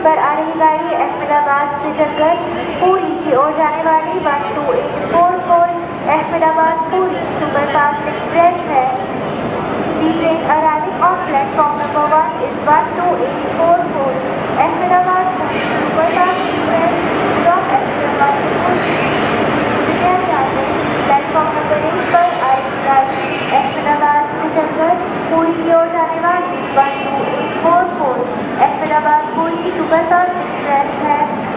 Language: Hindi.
पर आ रही गाड़ी अहमदाबाद से चलकर पूरी की ओर जाने वाली 12844 अहमदाबाद पूरी सुपरफास्ट एक्सप्रेस है। The train arriving on platform number 1 is 12844 Ahmedabad Puri Superfast Express from Ahmedabad to Puri। कृपया ध्यान दें, प्लेटफॉर्म नंबर 1 पर आएगी गाड़ी अहमदाबाद से चलकर पूरी की ओर जाने वाली 12844 अहमदाबाद पूरी सुपरफास्ट एक्सप्रेस है।